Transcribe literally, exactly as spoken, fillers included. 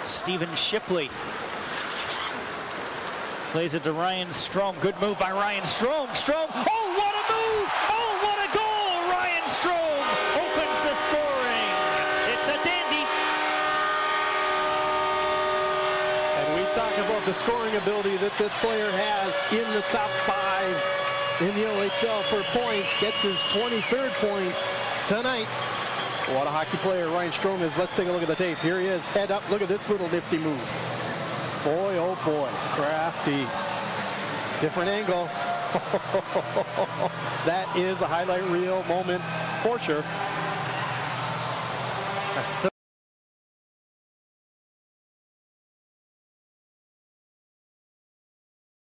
Stephen Shipley plays it to Ryan Strome. Good move by Ryan Strome. Strome, oh, what a move! Oh, what a goal! Ryan Strome opens the scoring. It's a dandy. And we talk about the scoring ability that this player has in the top five in the O H L for points. Gets his twenty-third point tonight. What a hockey player Ryan Strome is. Let's take a look at the tape. Here he is, head up. Look at this little nifty move. Boy, oh boy, crafty. Different angle. That is a highlight reel moment for sure.